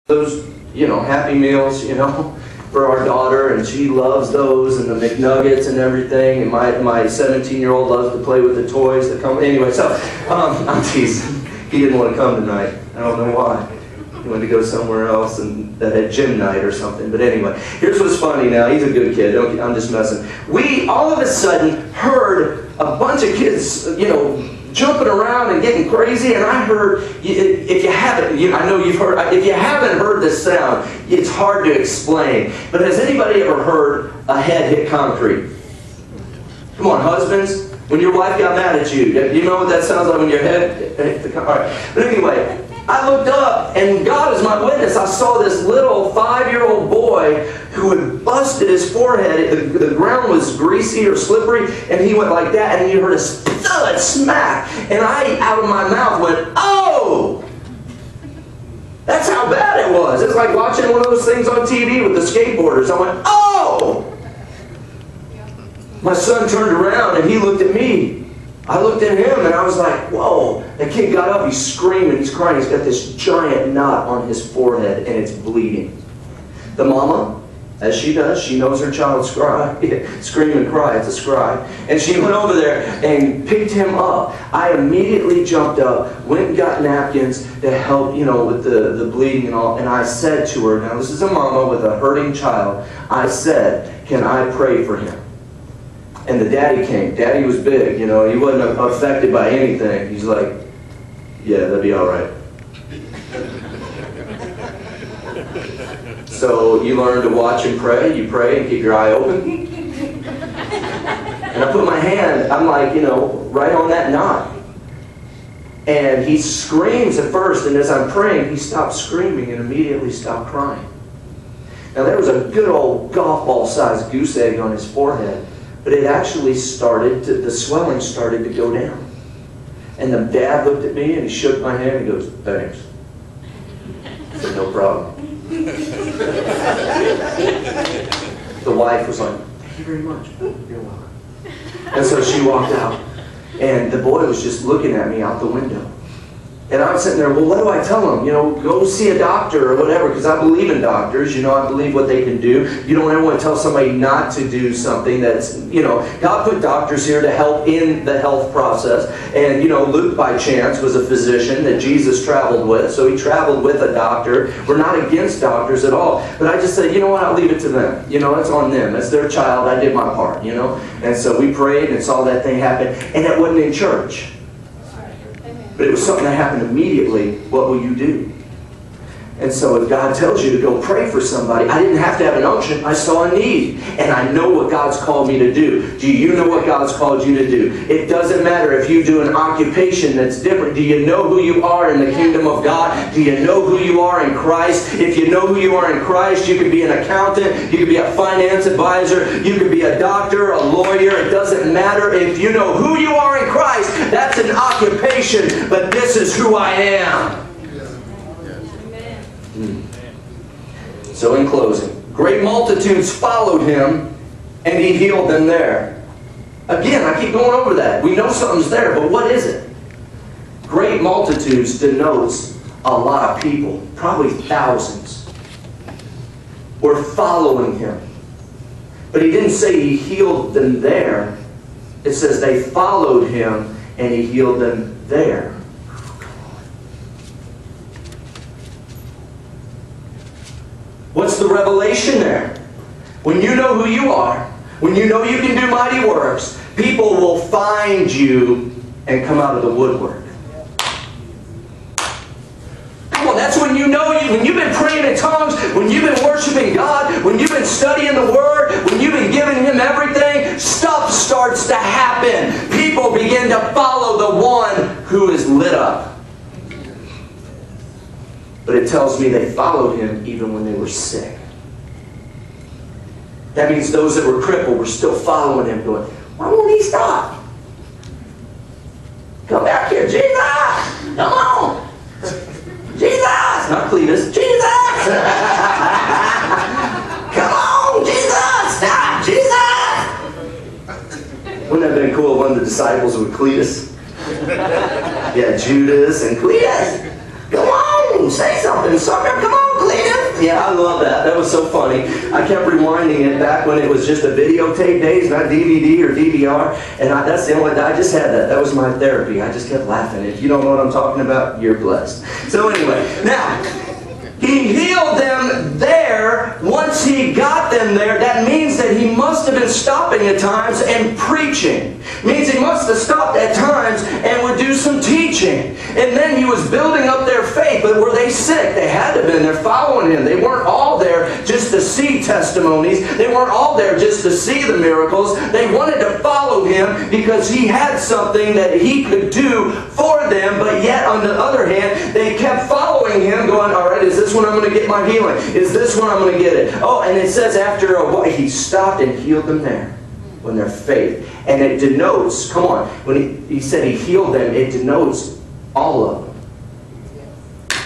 those, Happy Meals, for our daughter, and she loves those, and the McNuggets and everything, and my 17-year-old loves to play with the toys that come. Anyway, so, I'm teasing. He didn't want to come tonight. I don't know why. He wanted to go somewhere else and that had gym night or something. But anyway, here's what's funny now. He's a good kid. I'm just messing. We all of a sudden heard a bunch of kids, jumping around and getting crazy, and I heard, if you haven't, I know you've heard, if you haven't heard this sound, it's hard to explain. But has anybody ever heard a head hit concrete? Come on, husbands, when your wife got mad at you, you know what that sounds like when your head hit the concrete? All right. But anyway, I looked up, and God is my witness, I saw this little 5-year-old boy who had busted his forehead. The ground was greasy or slippery, and he went like that, and you heard a thud smack. And I, out of my mouth, went, oh! That's how bad it was. It's like watching one of those things on TV with the skateboarders. I went, oh! My son turned around, and he looked at me. I looked at him, and I was like, whoa. The kid got up, he's screaming, he's crying. He's got this giant knot on his forehead, and it's bleeding. The mama, as she does, she knows her child's scream and cry. It's a scribe. And she went over there and picked him up. I immediately jumped up, went and got napkins to help, with the bleeding and all. And I said to her, now this is a mama with a hurting child. I said, can I pray for him? And the daddy came. Daddy was big, he wasn't affected by anything. He's like, yeah, that'd be all right. So you learn to watch and pray. You pray and keep your eye open. And I put my hand, I'm like, right on that knot. And he screams at first, and as I'm praying, he stopped screaming and immediately stopped crying. Now there was a good old golf ball sized goose egg on his forehead. But it actually the swelling started to go down. And the dad looked at me and he shook my hand and he goes, thanks. I said, no problem. The wife was like, thank you very much. You're welcome. And so she walked out. And the boy was just looking at me out the window. And I'm sitting there, well, what do I tell him? Go see a doctor or whatever, because I believe in doctors. I believe what they can do. You don't ever want to tell somebody not to do something that's, God put doctors here to help in the health process. And, Luke, by chance, was a physician that Jesus traveled with. So he traveled with a doctor. We're not against doctors at all. But I just said, you know what, I'll leave it to them. It's on them. It's their child. I did my part, And so we prayed and saw that thing happen. And it wasn't in church. But it was something that happened immediately. What will you do? And so if God tells you to go pray for somebody, I didn't have to have an unction. I saw a need. And I know what God's called me to do. Do you know what God's called you to do? It doesn't matter if you do an occupation that's different. Do you know who you are in the kingdom of God? Do you know who you are in Christ? If you know who you are in Christ, you can be an accountant. You can be a finance advisor. You can be a doctor, a lawyer. It doesn't matter. If you know who you are in Christ, that's an occupation. But this is who I am. So in closing, great multitudes followed him, and he healed them there. Again, I keep going over that. We know something's there, but what is it? Great multitudes denotes a lot of people, probably thousands, were following him. But he didn't say he healed them there. It says they followed him, and he healed them there. What's the revelation there? When you know who you are, when you know you can do mighty works, people will find you and come out of the woodwork. Come on, that's when you know when you've been praying in tongues, when you've been worshiping God, when you've been studying the Word, when you've been giving Him everything, stuff starts to happen. People begin to follow the one who is lit up. But it tells me they followed him even when they were sick. That means those that were crippled were still following him, going, why won't he stop? Come back here, Jesus! Come on! Jesus! Not Cletus, Jesus! Come on, Jesus! Stop, Jesus! Wouldn't that have been cool if one of the disciples was Cletus? Yeah, Judas and Cletus. Come on, say something, sucker. Come on, Cletus. Yeah, I love that. That was so funny. I kept rewinding it back when it was just a videotape days, not DVD or DVR. And that's the only, I just had that. That was my therapy. I just kept laughing. If you don't know what I'm talking about, you're blessed. So anyway, now, he healed them there. Once he got them there, that means that he must have been stopping at times and preaching. Means he must have stopped at times and would do some teaching. And then he was building up their faith. But were they sick? They had to have been. They're following him. They weren't all there just to see testimonies. They weren't all there just to see the miracles. They wanted to follow him because he had something that he could do for them. But yet, on the other hand, they kept following him going, all right, is this when I'm going to get my healing? Is this when I'm going to get it? Oh, and it says after a while, he stopped and healed them there. When their faith. And it denotes, come on, when he said he healed them, it denotes all of them.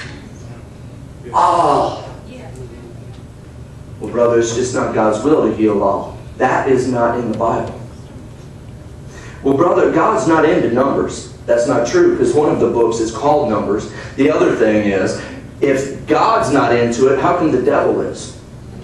All. Well, brother, it's just not God's will to heal all. That is not in the Bible. Well, brother, God's not into numbers. That's not true, because one of the books is called Numbers. The other thing is, if God's not into it, how come the devil is?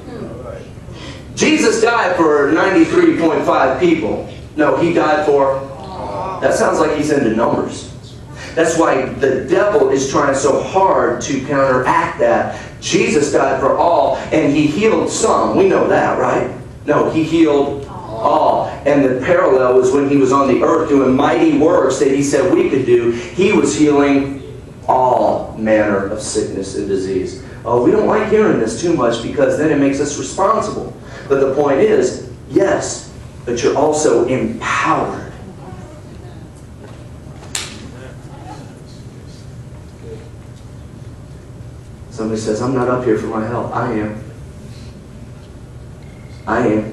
Jesus died for 93.5 people. No, he died for... That sounds like he's into numbers. That's why the devil is trying so hard to counteract that. Jesus died for all, and he healed some. We know that, right? No, he healed all. And the parallel was when he was on the earth doing mighty works that he said we could do. He was healing all manner of sickness and disease. Oh, we don't like hearing this too much because then it makes us responsible. But the point is, yes, but you're also empowered. Somebody says, I'm not up here for my health. I am. I am.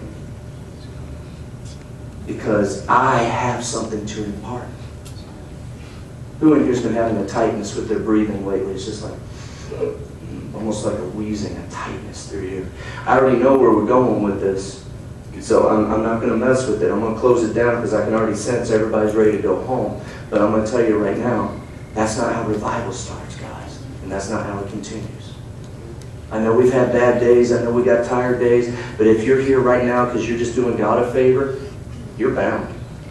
Because I have something to impart. Who in here's been having a tightness with their breathing lately? It's just like, almost like a wheezing, a tightness through you. I already know where we're going with this. So I'm not going to mess with it. I'm going to close it down because I can already sense everybody's ready to go home. But I'm going to tell you right now, that's not how revival starts, guys. And that's not how it continues. I know we've had bad days. I know we got tired days. But if you're here right now because you're just doing God a favor, you're bound.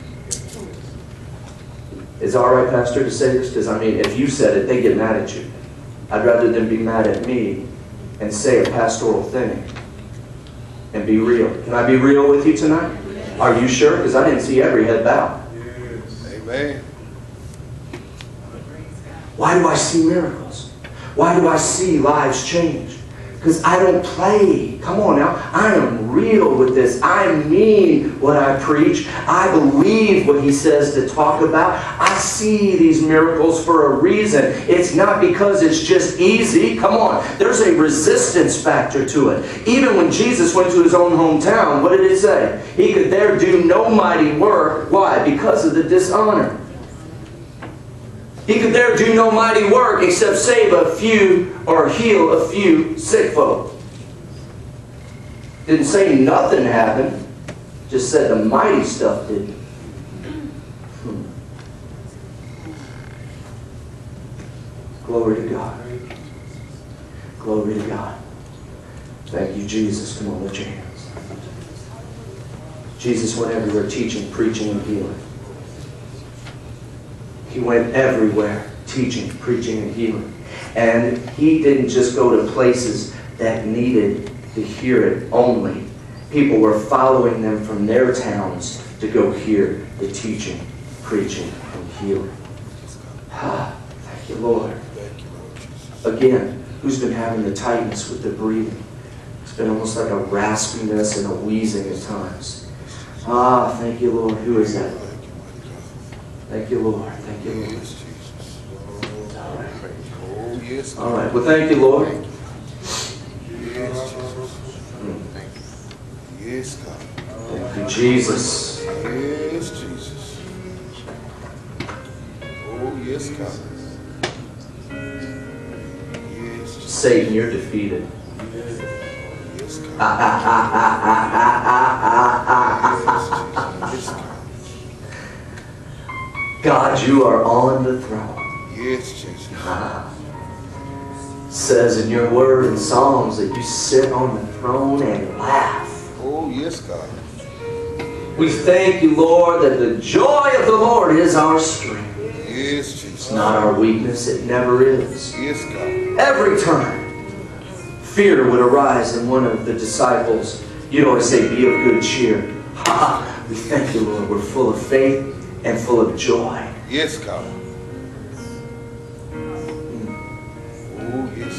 Is it all right, Pastor, to say this? Because, I mean, if you said it, they get mad at you. I'd rather them be mad at me and say a pastoral thing and be real. Can I be real with you tonight? Are you sure? Because I didn't see every head bow. Yes. Amen. Why do I see miracles? Why do I see lives change? Because I don't play. Come on now. I am real with this. I mean what I preach. I believe what he says to talk about. I see these miracles for a reason. It's not because it's just easy. Come on. There's a resistance factor to it. Even when Jesus went to his own hometown, what did it say? He could there do no mighty work. Why? Because of the dishonor. He could there do no mighty work except save a few or heal a few sick folk. Didn't say nothing happened. Just said the mighty stuff didn't. Glory to God. Glory to God. Thank you, Jesus. Come on, lift your hands. Jesus went everywhere teaching, preaching, and healing. He went everywhere teaching, preaching, and healing. And he didn't just go to places that needed to hear it only. People were following them from their towns to go hear the teaching, preaching, and healing. Thank you, Lord. Again, who's been having the tightness with the breathing? It's been almost like a raspiness and a wheezing at times. Thank you, Lord. Who is that? Thank you, Lord. Thank you, Lord. All right. Well, thank you, Lord. Yes, God. Thank you, Jesus. Yes, Jesus. Oh, yes, God. Yes, Jesus. Satan, you're defeated. Yes, God. Yes, God. God, you are on the throne. Yes, Jesus. says in your word in Psalms that you sit on the throne and laugh. Oh, yes, God. We thank you, Lord, that the joy of the Lord is our strength. Yes, Jesus. It's not our weakness. It never is. Yes, God. Every time fear would arise in one of the disciples, you'd always say, be of good cheer. Ha! We thank you, Lord. We're full of faith and full of joy. Yes, God. Oh, yes,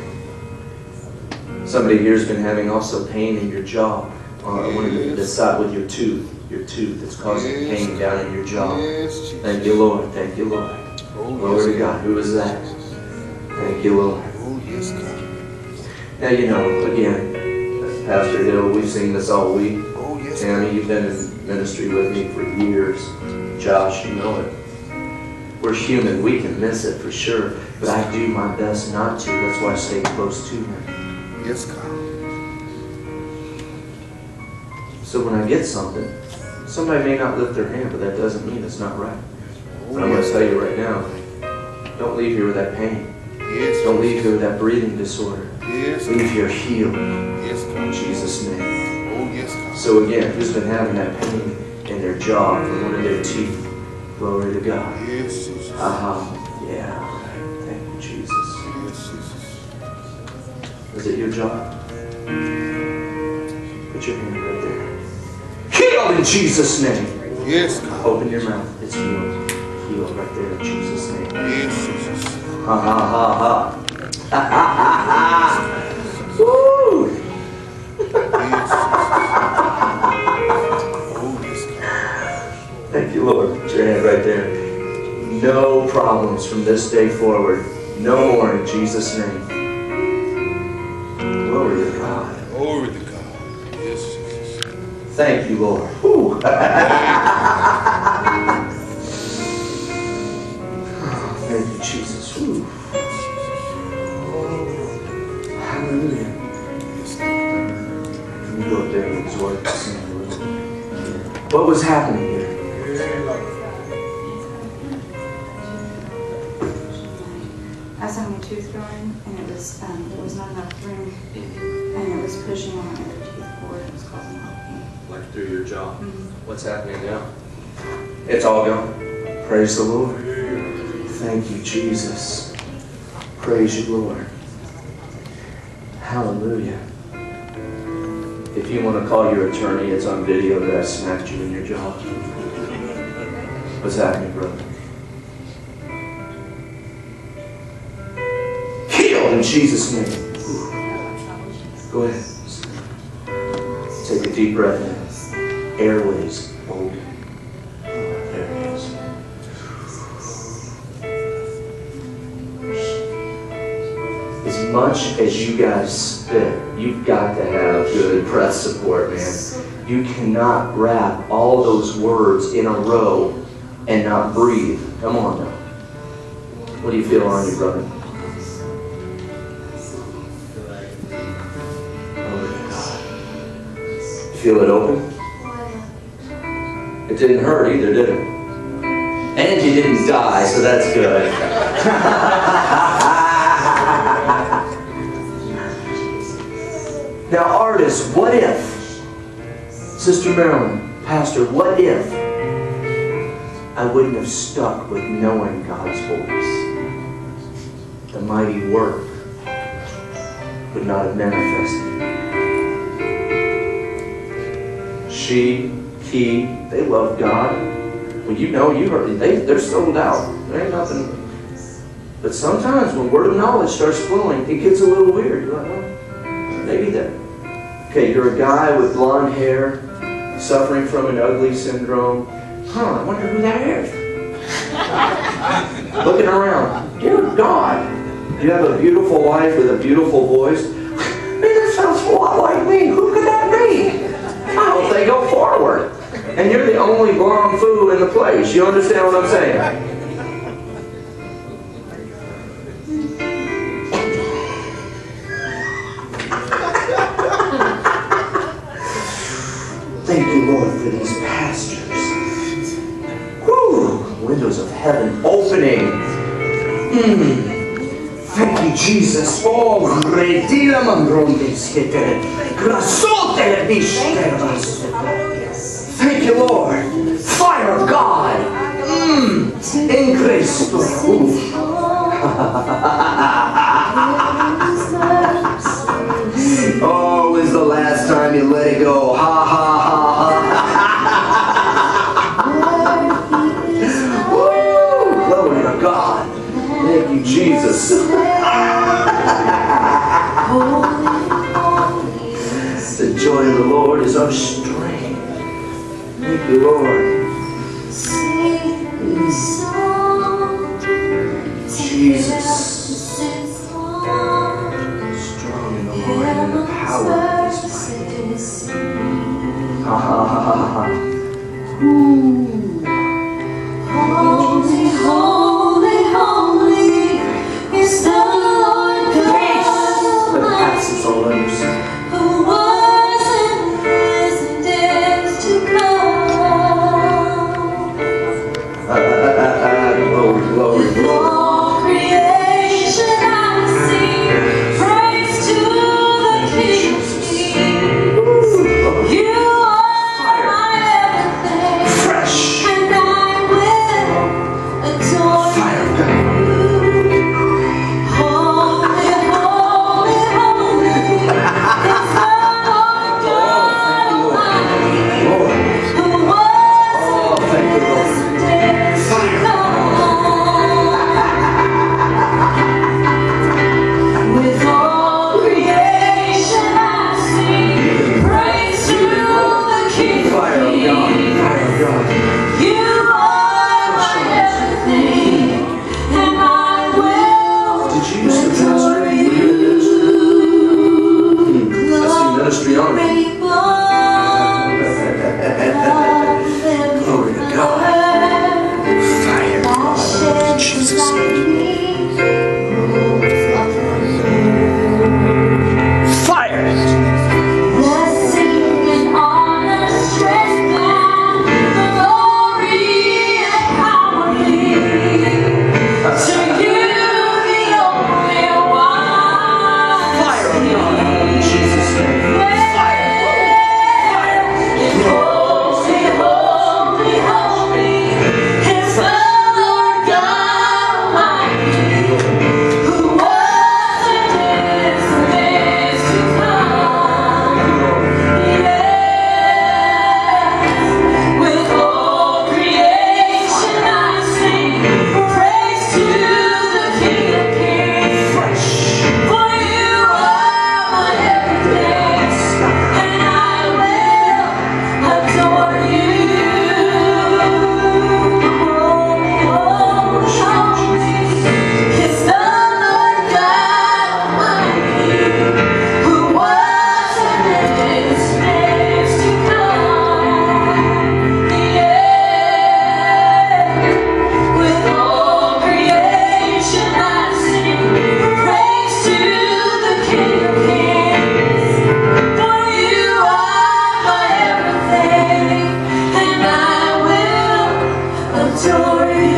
God. Somebody here has been having also pain in your jaw. One of the side with your tooth that's causing pain down in your jaw. Yes, Jesus. Thank you, Lord. Thank you, Lord. Oh, Glory to God. Who is that? Thank you, Lord. Oh, yes, God. Now, you know, again, Pastor Hill, we've seen this all week. Oh, yes, Tammy, you've been in ministry with me for years. Josh, you know it. We're human. We can miss it for sure. But I do my best not to. That's why I stay close to Him. Yes, God. So when I get something, somebody may not lift their hand, but that doesn't mean it's not right. But I'm going to tell you right now, don't leave here with that pain. Yes. Don't leave here with that breathing disorder. Yes. Leave here healed Yes, God. in Jesus' name. Oh, yes, God. So again, who's been having that pain in their jaw from one of their teeth? Glory to God. Yes, Jesus. Yeah. Thank you, Jesus. Yes, Jesus. Is it your jaw? Put your hand right there. Healed in Jesus' name. Yes, God. Open your mouth. It's healed. Healed right there in Jesus' name. Yes, Jesus. Ha ha ha ha. Ha ha ha ha. Woo! Yes, oh, yes, God. Thank you, Lord. Put your hand right there. No problems from this day forward. No more in Jesus' name. Glory to God. Glory to God. Yes, Jesus. Thank you, Lord. Whew. Thank you, Jesus. Whew. Hallelujah. Can you go up there and absorb the sing a little bit? What was happening here? I was having a tooth growing, and there was not enough room, and it was pushing on my other teeth forward. It was causing a lot of pain. Like through your jaw. Mm-hmm. What's happening now? It's all gone. Praise the Lord. Thank you, Jesus. Praise you, Lord. Hallelujah. If you want to call your attorney, it's on video that I smacked you in your jaw. What's happening, brother? Healed in Jesus' name. Go ahead. Take a deep breath in. Airways open. There it is. As much as you guys spit, you've got to have good press support, man. You cannot wrap all those words in a row and not breathe. Come on now. What do you feel on you, brother? Feel it open? It didn't hurt either, did it? And you didn't die, so that's good. Now, artists, what if, Sister Marilyn, Pastor, what if I wouldn't have stuck with knowing God's voice? The mighty work would not have manifested. She, he, they love God. Well, you know, you heard, they're sold out. There ain't nothing. But sometimes when word of knowledge starts flowing, it gets a little weird. You're like, well, maybe that. Okay, you're a guy with blonde hair, suffering from an ugly syndrome. I wonder who that is. Looking around. Dear God. You have a beautiful wife with a beautiful voice. Man, that sounds a lot like me. Who could that be? I hope they go forward. And you're the only blonde fool in the place. You understand what I'm saying? Thank you, Lord, for these pastures. Whew, windows of heaven opening. Thank you, Jesus. Oh, retira mandrondes que te grasote le bishteras. Thank you, Lord. Fire of God. Increase. Oh, when's the last time you let it go? Ha ha ha ha. Woo! Glory to God. Thank you, Jesus. The joy of the Lord is our strength. Thank you, Lord. Jesus. Strong in the Lord and the power of His might. Ha ha ha ha ha. Holy, holy, holy is the Lord God That passes all understanding. who was and is to come. Glory, glory, glory. All creation I sing praise to the King of Kings. You are my everything, Fresh. and I will adore Fire of you. Holy, holy, holy is the Lord God Almighty, Lord. who was Oh, thank you, Lord. and is to come. With all creation I sing praise to the King of Fire of God. Kings. Fire of God. You are my everything, and I will Did you use the pastor? adore Were you in ministry? I see ministry on it. Glory to God. Fire of God. In Jesus' name. Fire. Blessing and honor, strength and glory and power be to you, the only one. Fire of God. In Jesus' name. Fire. Holy, holy, holy is the Lord God Almighty, who was and is to come. Yes, with all creation I sing praise to the King of Kings. For you are my everything, and I will adore you. Holy, holy, holy is the Lord God Almighty, who was and is to come. Yeah, with all creation I sing praise to the King of Kings. For you are my everything, and I will adore you.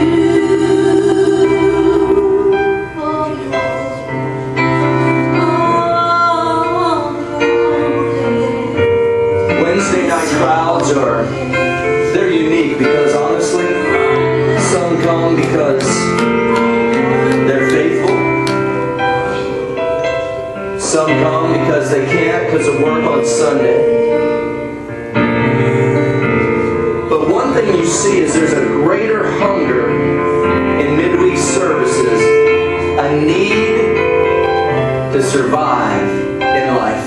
Wednesday night crowds they're unique because honestly, some come because they're faithful. Some come because they can't because of work on Sunday. But one thing you see is there's a greater hunger in midweek services, a need to survive in life.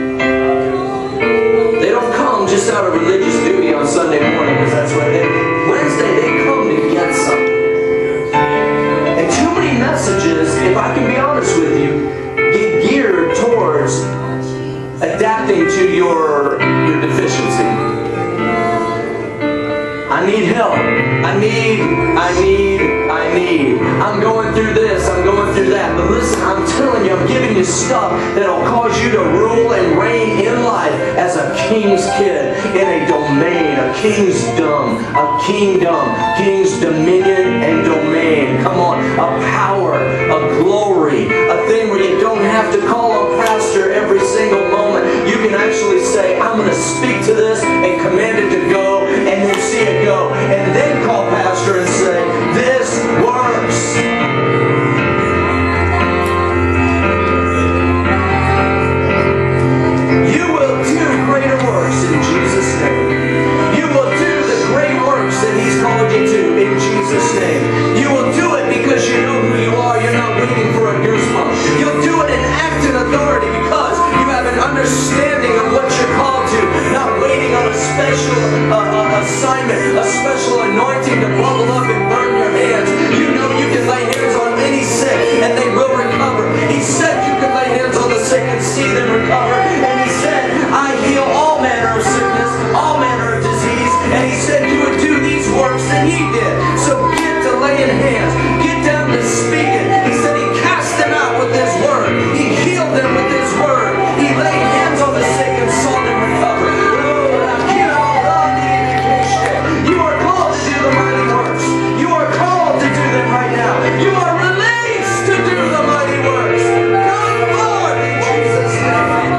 They don't come just out of religious duty on Sunday morning because that's what they do. Wednesday, they come to get something. And too many messages, if I can be honest with you, get geared towards adapting to your deficiency. I need help. I need. I'm going through this, I'm going through that. But listen, I'm telling you, I'm giving you stuff that'll cause you to rule and reign in life as a king's kid, in a domain, a kingdom, king's dominion and domain. Come on, a power, a glory, have to call on pastor every single moment. You can actually say, I'm going to speak to this and command it to go, and then see it go. And then call pastor and say, this works. You will do greater works in Jesus' name. You will do the great works that He's called you to in Jesus' name. You will do it because you know who you are. You're not waiting for a goosebump. You'll do it in act and authority because you have an understanding of what you're called to, not waiting on a special assignment, a special anointing to bubble up and burn your hands. You know you can lay hands on any sick and they will recover. He said you can lay hands on the sick and see them recover. And He said, I heal all manner of sickness, all manner of disease. And He said you would do these works that He did. So get to laying hands. Get down to speaking. He said He cast them out with His word. He healed them with His word. He laid hands on the sick and saw them recover. You are called to do the mighty works. You are called to do them right now. You are released to do the mighty works. Come forward in Jesus' name.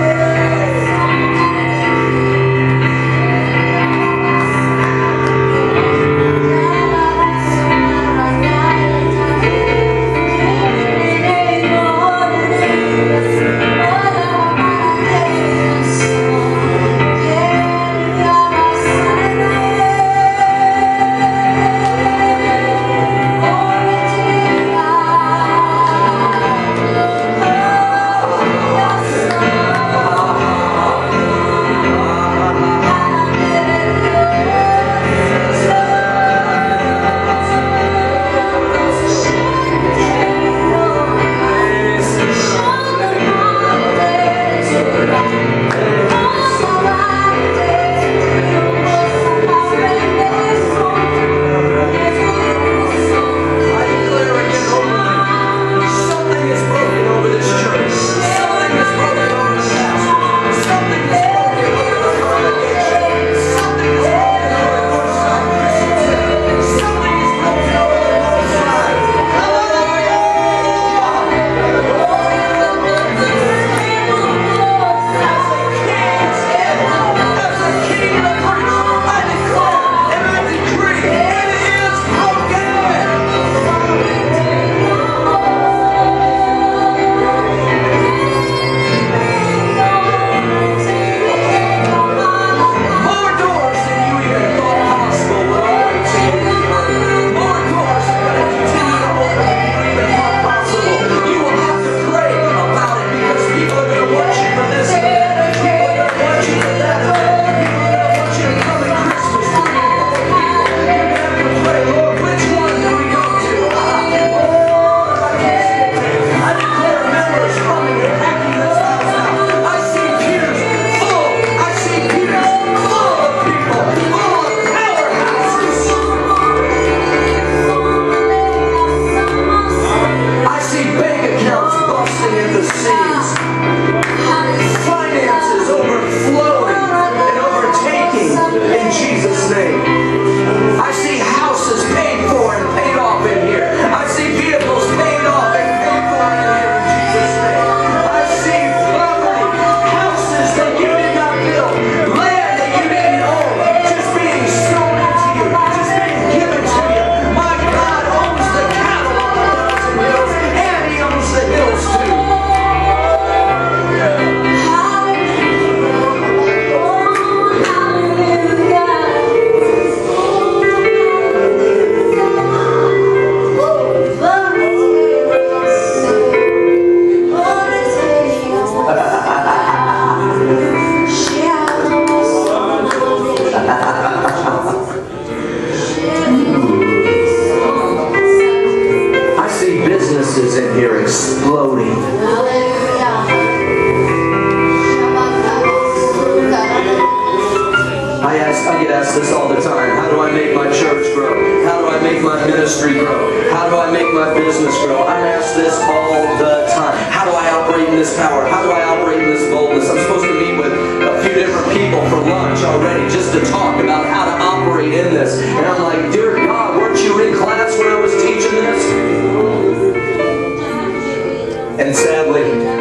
I get asked this all the time. How do I make my church grow? How do I make my ministry grow? How do I make my business grow? I'm asked this all the time. How do I operate in this power? How do I operate in this boldness? I'm supposed to meet with a few different people for lunch already just to talk about how to operate in this. And I'm like, dear God, weren't you in class when I was teaching this? And sadly,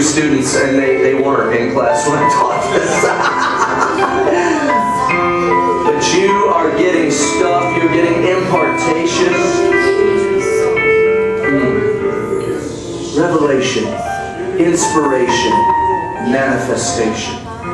students, and they weren't in class when I taught this. But you are getting stuff, you're getting impartation. Revelation, inspiration, manifestation.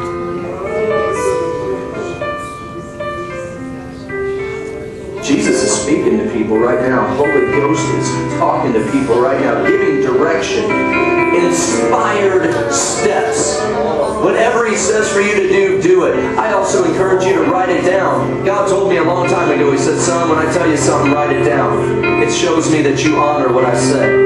Jesus is speaking to people right now. Holy Ghost is talking to people right now, giving direction, inspired steps. Whatever He says for you to do, do it. I also encourage you to write it down. God told me a long time ago, He said, son, when I tell you something, write it down. It shows me that you honor what I said.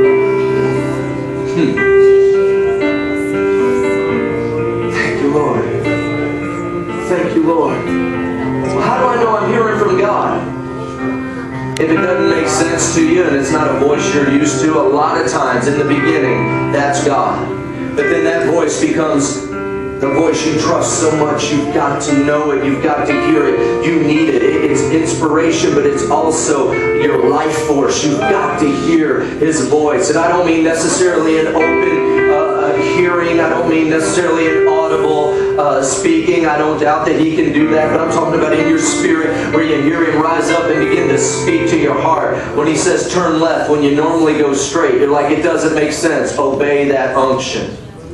Thank you, Lord. Thank you, Lord. Well, how do I know I'm hearing from God? If it doesn't make sense to you and it's not a voice you're used to, a lot of times in the beginning, that's God. But then that voice becomes the voice you trust so much. You've got to know it. You've got to hear it. You need it. It's inspiration, but it's also your life force. You've got to hear His voice. And I don't mean necessarily an open hearing. I don't mean necessarily an audible speaking. I don't doubt that He can do that. But I'm talking about in your spirit where you hear Him rise up and begin to speak to your heart. When He says turn left, when you normally go straight, you're like, it doesn't make sense. Obey that unction.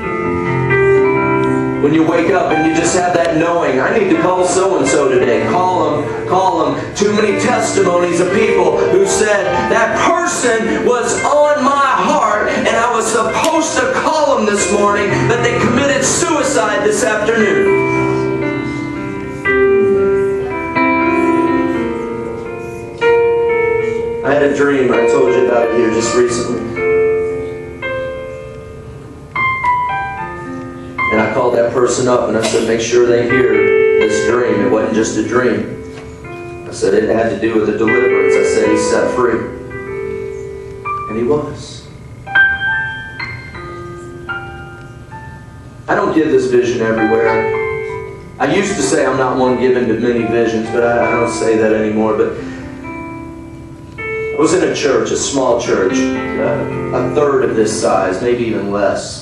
When you wake up and you just have that knowing, I need to call so-and-so today. Call them. Too many testimonies of people who said, that person was on my heart and I was supposed to call them this morning, but they committed suicide this afternoon. I had a dream. I told you about it here just recently. And I called that person up and I said, make sure they hear this dream. It wasn't just a dream. I said it had to do with a deliverance. I said he's set free. And he was. I don't give this vision everywhere. I used to say I'm not one given to many visions, but I don't say that anymore. But I was in a church, a small church, a third of this size, maybe even less.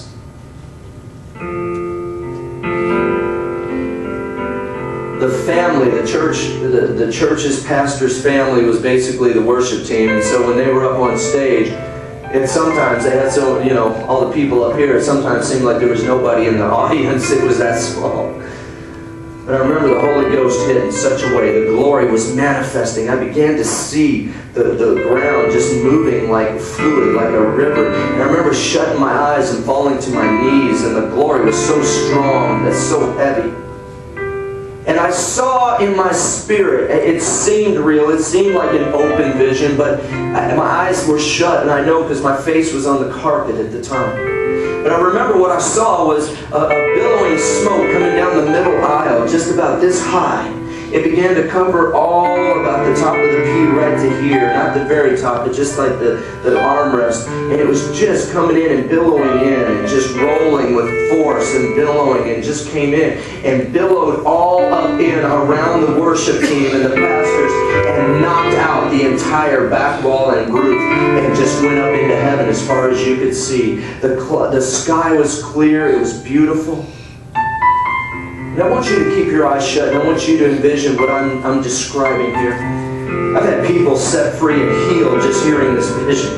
The family, the church's pastor's family was basically the worship team, and so when they were up on stage, and sometimes they had all the people up here, it sometimes seemed like there was nobody in the audience. It was that small. But I remember the Holy Ghost hit in such a way, the glory was manifesting. I began to see the ground just moving like fluid, like a river. And I remember shutting my eyes and falling to my knees, and the glory was so strong, that's so heavy. And I saw in my spirit, it seemed real, it seemed like an open vision, but my eyes were shut, and I know because my face was on the carpet at the time. But I remember what I saw was a billowing smoke coming down the middle aisle, just about this high. It began to cover all about the top of the pew right to here, not the very top, but just like the armrest. And it was just coming in and billowing in and just rolling with force and billowing, and just came in and billowed all up in around the worship team and the pastors and knocked out the entire back wall and roof and just went up into heaven as far as you could see. The sky was clear. It was beautiful. And I want you to keep your eyes shut, and I want you to envision what I'm describing here. I've had people set free and healed just hearing this vision.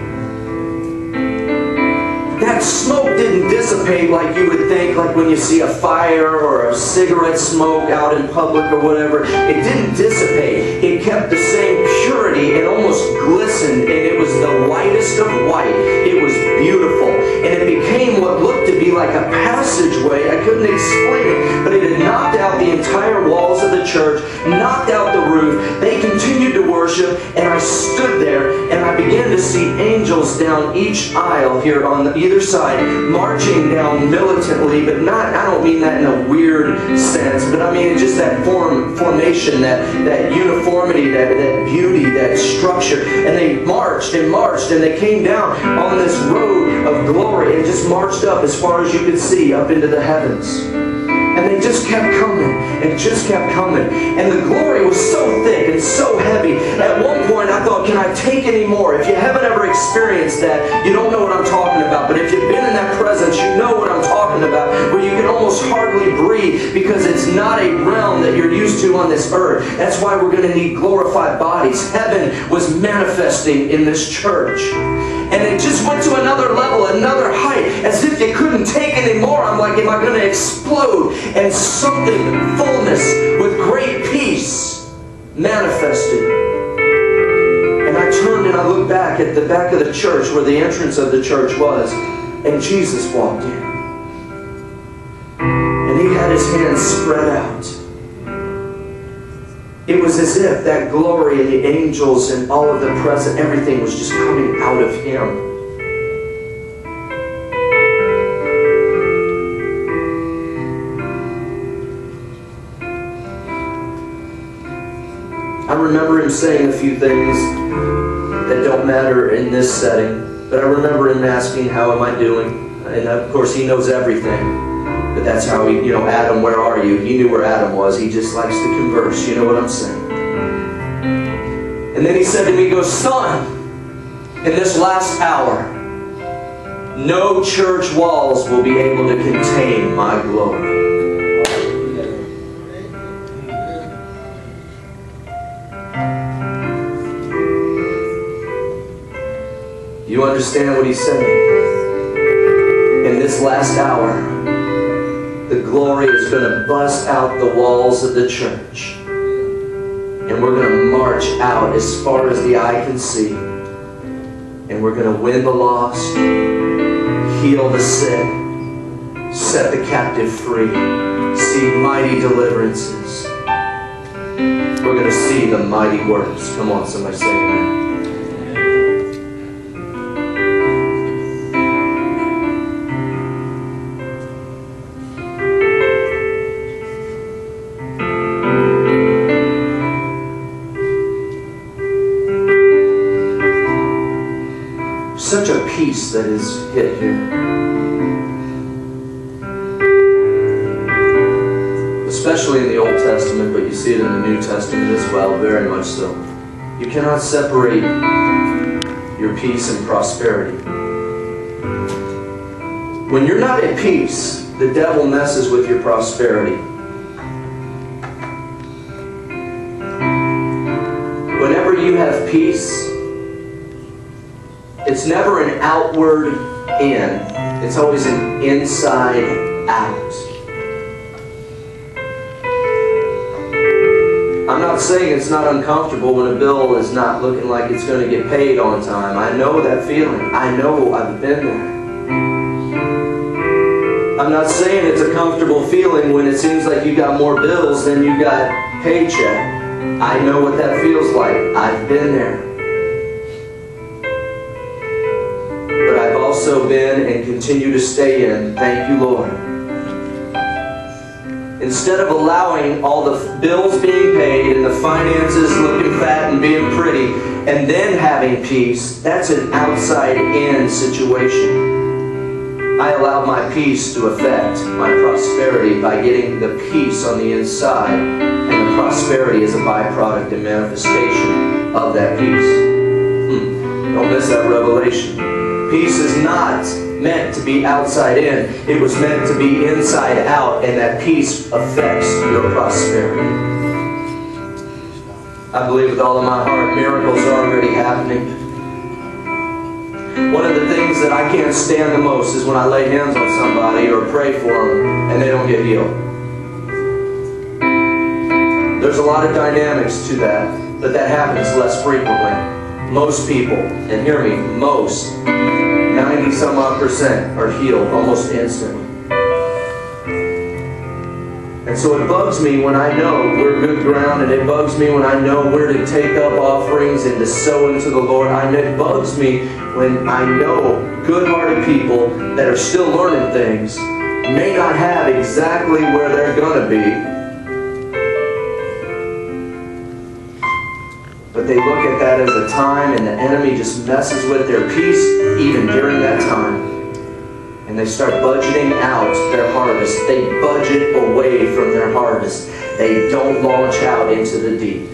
That smoke didn't dissipate like you would think, like when you see a fire or a cigarette smoke out in public or whatever. It didn't dissipate. It kept the same purity and almost glistened, and it was the whitest of white. It was beautiful. And it became what looked to be like a passageway. I couldn't explain it, but it had knocked out the entire walls of the church, knocked out the roof. They continued to worship, and I stood there, and I began to see angels down each aisle here on either side, marching down militantly, but not, I don't mean that in a weird sense, but I mean just that formation, that uniformity, that beauty, that structure. And they marched and marched, and they came down on this road of glory and just marched up as far as you could see, up into the heavens. And they just kept coming and just kept coming. And the glory was so thick and so heavy. At one point I thought, can I take any more? If you haven't ever experienced that, you don't know what I'm talking about. But if you've been in that presence, you know what I'm talking about. Where you can almost hardly breathe because it's not a realm that you're used to on this earth. That's why we're going to need glorified bodies. Heaven was manifesting in this church. And it just went to another level, another height, as if you couldn't take any more. I'm like, am I going to explode? And something, fullness, with great peace, manifested. And I turned and I looked back at the back of the church, where the entrance of the church was, and Jesus walked in. And He had His hands spread out. It was as if that glory and the angels and all of the present, everything was just coming out of Him. I remember Him saying a few things that don't matter in this setting, but I remember Him asking, how am I doing? And of course He knows everything. But that's how He, Adam, where are you? He knew where Adam was. He just likes to converse. You know what I'm saying? And then He said to me, He goes, son, in this last hour, no church walls will be able to contain my glory. You understand what He's saying? In this last hour, the glory is going to bust out the walls of the church. And we're going to march out as far as the eye can see. And we're going to win the lost, heal the sick, set the captive free, see mighty deliverances. We're going to see the mighty works. Come on, somebody say amen. Such a peace that is hit here. Especially in the Old Testament, but you see it in the New Testament as well, very much so. You cannot separate your peace and prosperity. When you're not at peace, the devil messes with your prosperity. Whenever you have peace, it's never an outward in. It's always an inside out. I'm not saying it's not uncomfortable when a bill is not looking like it's going to get paid on time. I know that feeling. I know I've been there. I'm not saying it's a comfortable feeling when it seems like you got more bills than you got paycheck. I know what that feels like. I've been there. But I've also been and continue to stay in, thank you, Lord. Instead of allowing all the bills being paid and the finances looking fat and being pretty and then having peace, that's an outside-in situation. I allowed my peace to affect my prosperity by getting the peace on the inside, and the prosperity is a byproduct and manifestation of that peace. Don't miss that revelation. Peace is not meant to be outside in. It was meant to be inside out, and that peace affects your prosperity. I believe with all of my heart miracles are already happening. One of the things that I can't stand the most is when I lay hands on somebody or pray for them and they don't get healed. There's a lot of dynamics to that, but that happens less frequently. Most people, and hear me, most, 90-some-odd% are healed almost instantly. And so it bugs me when I know we're good ground, and it bugs me when I know where to take up offerings and to sow into the Lord. It bugs me when I know good-hearted people that are still learning things may not have exactly where they're going to be. But they look at that as a time, and the enemy just messes with their peace even during that time. and they start budgeting out their harvest. They budget away from their harvest. They don't launch out into the deep.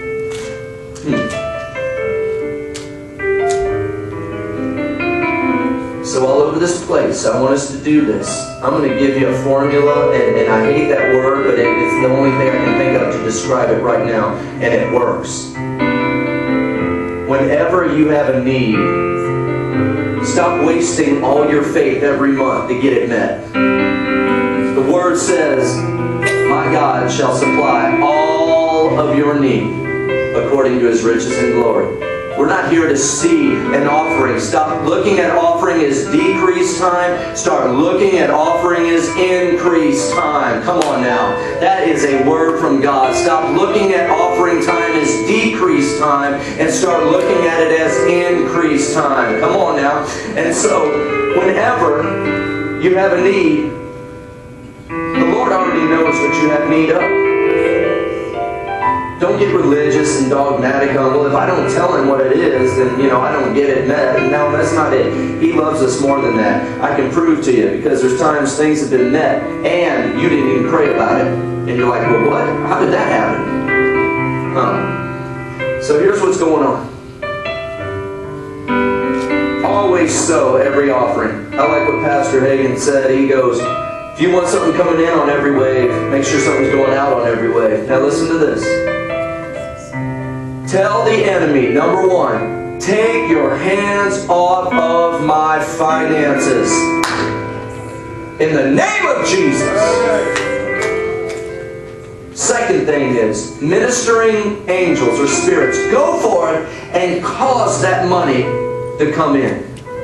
So all over this place, I want us to do this. I'm going to give you a formula, and I hate that word, but it's the only thing I can think of to describe it right now, and it works. Whenever you have a need, stop wasting all your faith every month to get it met. The Word says, my God shall supply all of your need according to His riches and glory. We're not here to see an offering. Stop looking at offering as decreased time. Start looking at offering as increased time. Come on now. That is a word from God. Stop looking at offering time as decreased time and start looking at it as increased time. Come on now. And so, whenever you have a need, the Lord already knows what you have need of. Don't get religious and dogmatic on, well, if I don't tell Him what it is, then, I don't get it met. No, that's not it. He loves us more than that. I can prove to you, because there's times things have been met and you didn't even pray about it. And you're like, well, what? How did that happen? So here's what's going on. Always sow every offering. I like what Pastor Hagen said. He goes, if you want something coming in on every wave, make sure something's going out on every wave. Now listen to this. Tell the enemy, number one, take your hands off of my finances. In the name of Jesus. Second thing is, ministering angels or spirits, go for it and cause that money to come in.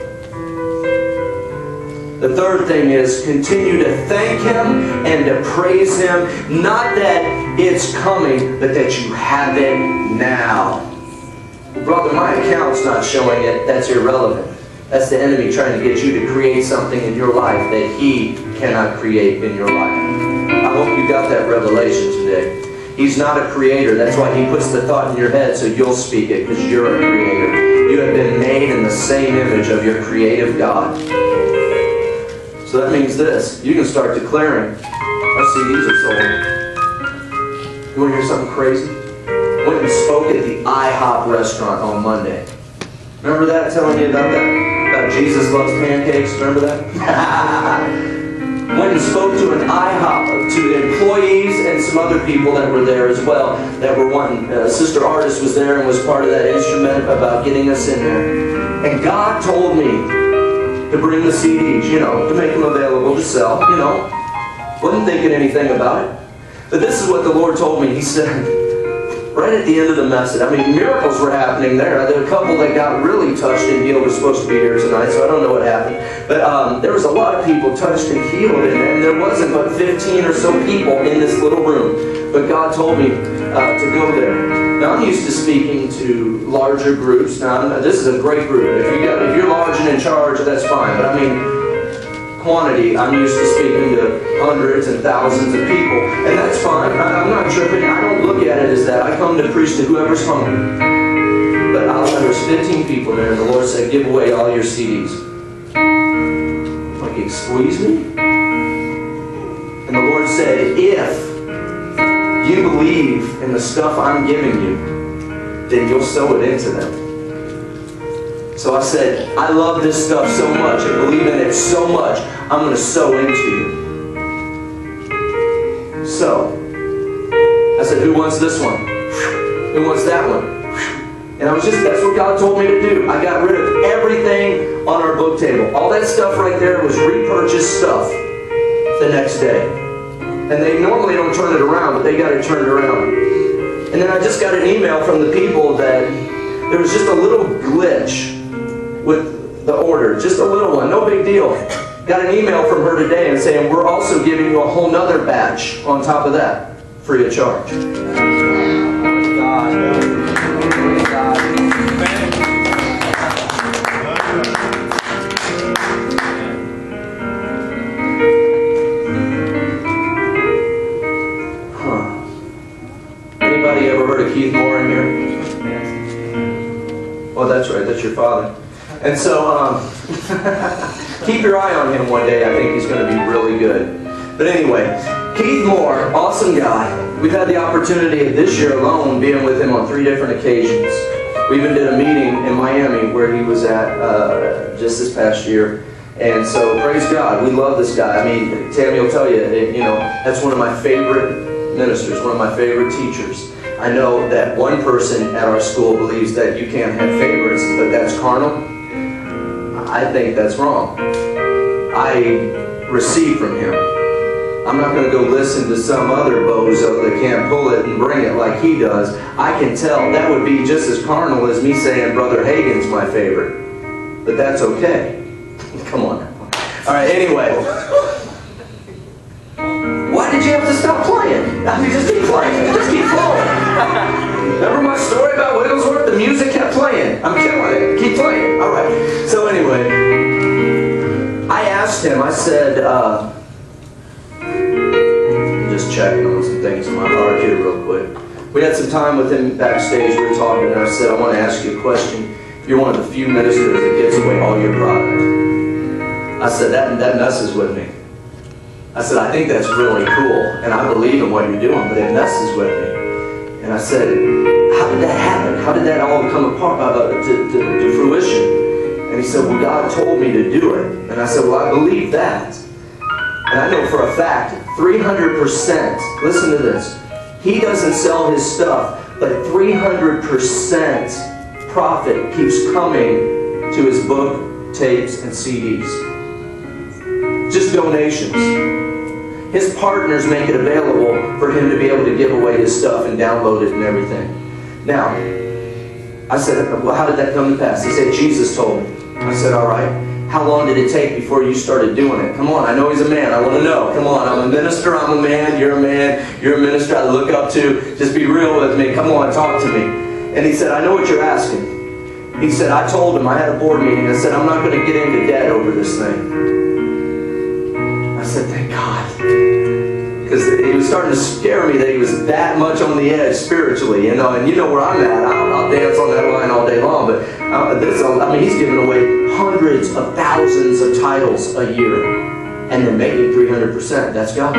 The third thing is, continue to thank Him and to praise Him. Not that it's coming, but that you have it now. Brother, my account's not showing it. That's irrelevant. That's the enemy trying to get you to create something in your life that he cannot create in your life. I hope you got that revelation today. He's not a creator. That's why he puts the thought in your head so you'll speak it, because you're a creator. You have been made in the same image of your creative God. So that means this. You can start declaring. Our CDs are sold. You want to hear something crazy? Went and spoke at the IHOP restaurant on Monday. Remember that? Telling you about that? About Jesus loves pancakes. Remember that? Went and spoke to an IHOP, to employees and some other people that were there as well, that were wanting. Sister Artist was there and was part of that instrument about getting us in there. And God told me to bring the CDs, to make them available to sell, Wasn't thinking anything about it. But this is what the Lord told me. He said, right at the end of the message, miracles were happening there. There were a couple that got really touched and healed were supposed to be here tonight, so I don't know what happened. But there was a lot of people touched and healed, and there wasn't but 15 or so people in this little room. But God told me to go there. Now, I'm used to speaking to larger groups. Now, this is a great group. If you're large and in charge, that's fine. But quantity, I'm used to speaking to hundreds and thousands of people. And that's fine. I'm not tripping. I don't look at it as that. I come to preach to whoever's hungry. But there was 15 people there, and the Lord said, give away all your CDs. Like, squeeze me? And the Lord said, if you believe in the stuff I'm giving you, then you'll sow it into them. So I said, I love this stuff so much, I believe in it so much, I'm going to sow into you. So, I said, who wants this one? Who wants that one? And that's what God told me to do. I got rid of everything on our book table. All that stuff right there was repurchased stuff the next day. And they normally don't turn it around, but they got it turned around. And then I just got an email from the people that there was just a little glitch with the order. Just a little one, no big deal. Got an email from her today and saying, we're also giving you a whole nother batch on top of that, free of charge. Anybody ever heard of Keith Moore in here? Oh, that's right, that's your father. And so, Keep your eye on him one day. I think he's going to be really good. But anyway, Keith Moore, awesome guy. We've had the opportunity of this year alone being with him on 3 different occasions. We even did a meeting in Miami where he was at just this past year. And so, praise God, we love this guy. I mean, Tammy will tell you, that's one of my favorite ministers, one of my favorite teachers. I know that one person at our school believes that you can't have favorites, but that's carnal. I think that's wrong. I receive from him. I'm not going to go listen to some other bozo that can't pull it and bring it like he does. I can tell that would be just as carnal as me saying Brother Hagin's my favorite. But that's okay. Come on. All right, anyway. Why did you have to stop playing? I mean, just keep playing. Just keep flowing. Remember my story about Wigglesworth? The music kept playing. I'm killing it. Keep playing. All right. So anyway, I asked him, I said, just checking on some things in my heart here real quick. We had some time with him backstage. We were talking, and I said, I want to ask you a question. You're one of the few ministers that gives away all your product. I said, that messes with me. I said, I think that's really cool, and I believe in what you're doing, but it messes with me. And I said, how did that happen? How did that all come apart to fruition? And he said, well, God told me to do it. And I said, well, I believe that. And I know for a fact, 300%, listen to this, he doesn't sell his stuff, but 300% profit keeps coming to his book, tapes, and CDs. Just donations. His partners make it available for him to be able to give away his stuff and download it and everything. Now, I said, well, how did that come to pass? He said, Jesus told me. I said, all right. How long did it take before you started doing it? Come on, I know he's a man. I want to know. Come on, I'm a minister. I'm a man. You're a man. You're a minister I look up to. Just be real with me. Come on, talk to me. And he said, I know what you're asking. He said, I told him, I had a board meeting. I said, I'm not going to get into debt over this thing. I said, thank God. Because it was starting to scare me that he was that much on the edge spiritually, and you know where I'm at. I'll dance on that line all day long, but I mean, he's giving away hundreds of thousands of titles a year, and then making 300%. That's God.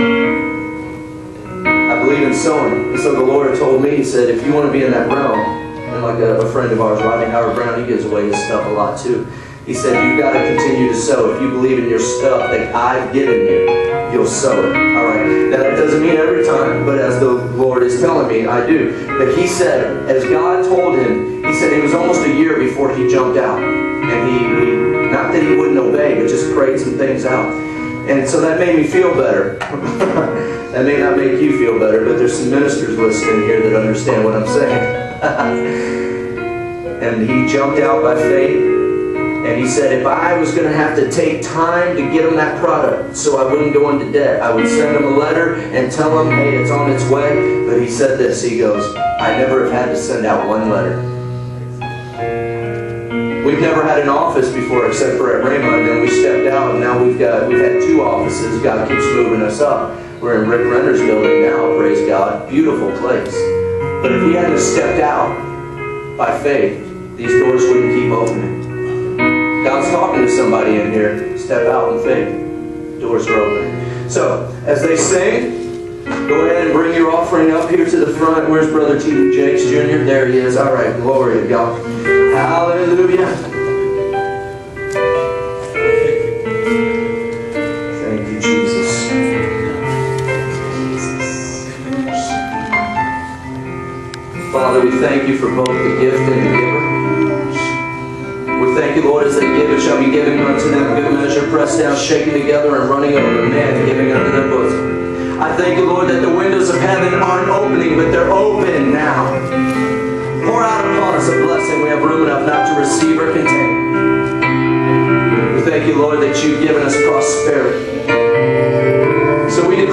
I believe in sowing, and so the Lord told me, he said, if you want to be in that realm, and like a friend of ours, Rodney Howard Brown, he gives away his stuff a lot too. He said, you've got to continue to sow. If you believe in your stuff that I've given you, you'll sow it. All right. Now, that doesn't mean every time, but as the Lord is telling me, I do. But he said, as God told him, he said it was almost a year before he jumped out. And he not that he wouldn't obey, but just prayed some things out. And so that made me feel better. That may not make you feel better, but there's some ministers listening here that understand what I'm saying. And he jumped out by faith. And he said, if I was going to have to take time to get him that product so I wouldn't go into debt, I would send him a letter and tell him, hey, it's on its way. But he said this, he goes, I never have had to send out one letter. We've never had an office before except for at Rhema, and then we stepped out, and now we've had 2 offices. God keeps moving us up. We're in Rick Renner's building now, praise God. Beautiful place. But if we hadn't stepped out by faith, these doors wouldn't keep opening. God's talking to somebody in here. Step out in faith. Doors are open. So, as they sing, go ahead and bring your offering up here to the front. Where's Brother T.D. Jakes Jr.? There he is. All right. Glory to God. Hallelujah. Thank you, Jesus. Father, we thank you for both the gift and the giver. We thank you, Lord, as they give, it shall be given unto them. Good measure, pressed down, shaken together, and running over. Man, giving unto their bosom. I thank you, Lord, that the windows of heaven aren't opening, but they're open now. Pour out upon us a blessing we have room enough not to receive or contain. We thank you, Lord, that you've given us prosperity. So we